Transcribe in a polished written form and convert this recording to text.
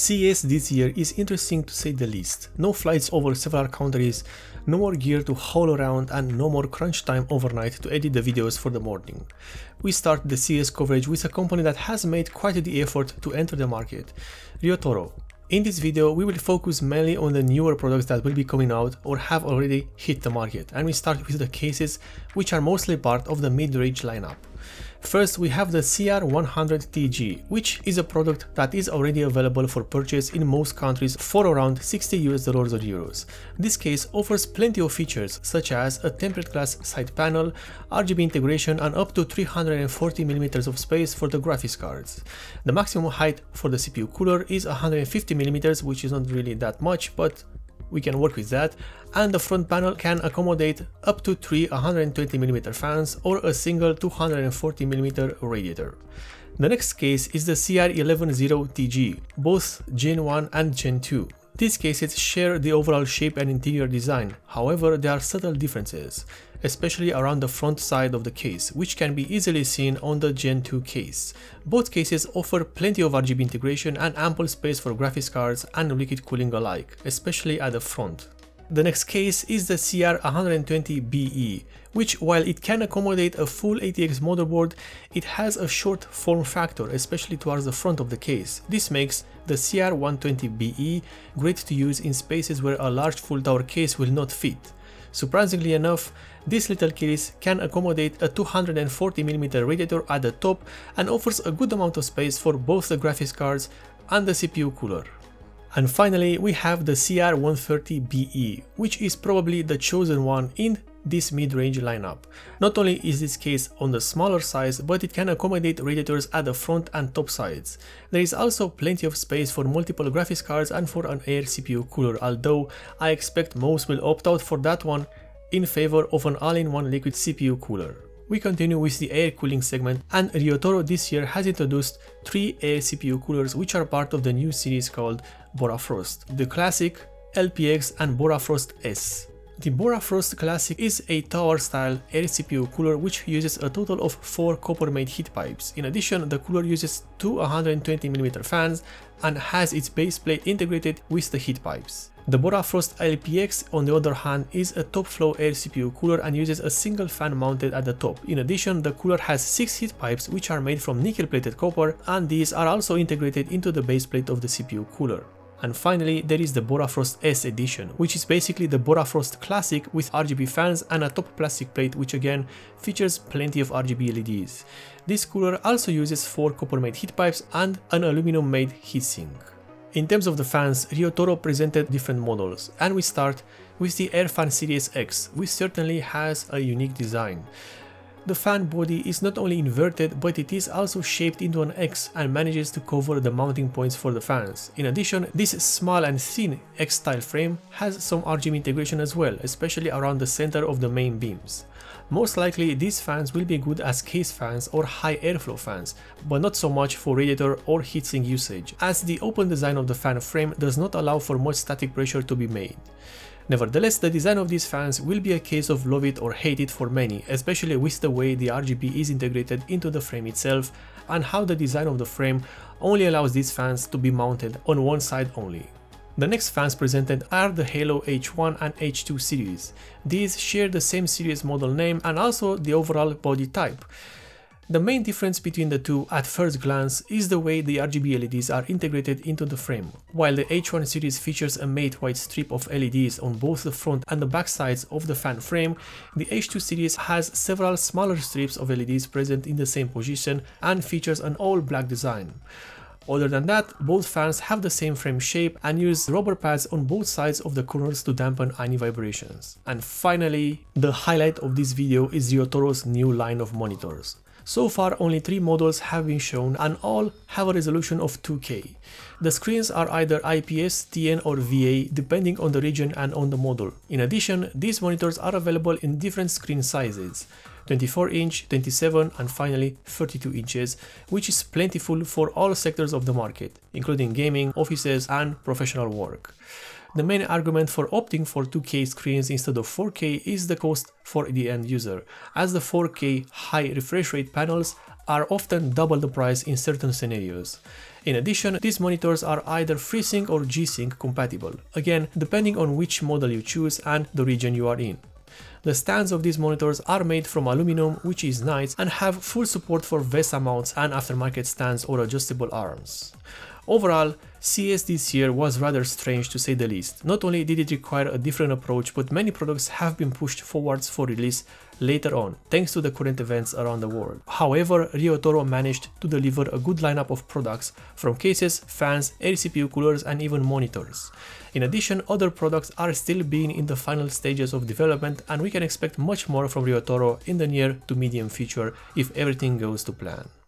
CES this year is interesting to say the least. No flights over several countries, no more gear to haul around, and no more crunch time overnight to edit the videos for the morning. We start the CES coverage with a company that has made quite the effort to enter the market, Ryotaro. In this video, we will focus mainly on the newer products that will be coming out or have already hit the market, and we start with the cases which are mostly part of the mid-range lineup. First, we have the CR100TG, which is a product that is already available for purchase in most countries for around $60 or euros. This case offers plenty of features such as a tempered glass side panel, RGB integration, and up to 340mm of space for the graphics cards. The maximum height for the CPU cooler is 150mm, which is not really that much, but we can work with that, and the front panel can accommodate up to 3 120mm fans or a single 240mm radiator. The next case is the CR110TG, both Gen 1 and Gen 2. These cases share the overall shape and interior design, however there are subtle differences, especially around the front side of the case, which can be easily seen on the Gen 2 case. Both cases offer plenty of RGB integration and ample space for graphics cards and liquid cooling alike, especially at the front. The next case is the CR120BE, which, while it can accommodate a full ATX motherboard, it has a short form factor, especially towards the front of the case. This makes the CR120BE great to use in spaces where a large full tower case will not fit. Surprisingly enough, this little case can accommodate a 240mm radiator at the top and offers a good amount of space for both the graphics cards and the CPU cooler. And finally, we have the CR130BE, which is probably the chosen one in this mid-range lineup. Not only is this case on the smaller size, but it can accommodate radiators at the front and top sides. There is also plenty of space for multiple graphics cards and for an air CPU cooler, although I expect most will opt out for that one in favor of an all-in-one liquid CPU cooler. We continue with the air cooling segment, and Ryotaro this year has introduced 3 air CPU coolers which are part of the new series called Borafrost, the Classic, LPX, and Borafrost S. The Borafrost Classic is a tower-style air CPU cooler which uses a total of 4 copper-made heat pipes. In addition, the cooler uses 2 120mm fans and has its base plate integrated with the heat pipes. The Borafrost LPX, on the other hand, is a top-flow air CPU cooler and uses a single fan mounted at the top. In addition, the cooler has 6 heat pipes which are made from nickel-plated copper, and these are also integrated into the base plate of the CPU cooler. And finally, there is the Borafrost S edition, which is basically the Borafrost Classic with RGB fans and a top plastic plate which again features plenty of RGB LEDs. This cooler also uses 4 copper-made heat pipes and an aluminum-made heatsink. In terms of the fans, Ryotaro presented different models, and we start with the Airfan Series X, which certainly has a unique design. The fan body is not only inverted, but it is also shaped into an X and manages to cover the mounting points for the fans. In addition, this small and thin X-style frame has some RGB integration as well, especially around the center of the main beams. Most likely these fans will be good as case fans or high airflow fans, but not so much for radiator or heatsink usage, as the open design of the fan frame does not allow for much static pressure to be made. Nevertheless, the design of these fans will be a case of love it or hate it for many, especially with the way the RGB is integrated into the frame itself and how the design of the frame only allows these fans to be mounted on one side only. The next fans presented are the Halo H1 and H2 series. These share the same series model name and also the overall body type. The main difference between the two at first glance is the way the RGB LEDs are integrated into the frame. While the H1 series features a matte white strip of LEDs on both the front and the back sides of the fan frame, the H2 series has several smaller strips of LEDs present in the same position and features an all black design. Other than that, both fans have the same frame shape and use rubber pads on both sides of the corners to dampen any vibrations. And finally, the highlight of this video is Ryotaro's new line of monitors. So far only 3 models have been shown and all have a resolution of 2K. The screens are either IPS, TN or VA depending on the region and on the model. In addition, these monitors are available in different screen sizes, 24 inch, 27 and finally 32 inches, which is plentiful for all sectors of the market, including gaming, offices and professional work. The main argument for opting for 2K screens instead of 4K is the cost for the end user, as the 4K high refresh rate panels are often double the price in certain scenarios. In addition, these monitors are either FreeSync or G-Sync compatible, again depending on which model you choose and the region you are in. The stands of these monitors are made from aluminum, which is nice, and have full support for VESA mounts and aftermarket stands or adjustable arms. Overall, CES this year was rather strange to say the least. Not only did it require a different approach, but many products have been pushed forwards for release later on, thanks to the current events around the world. However, Ryotaro managed to deliver a good lineup of products, from cases, fans, air CPU coolers and even monitors. In addition, other products are still being in the final stages of development, and we can expect much more from Ryotaro in the near to medium future if everything goes to plan.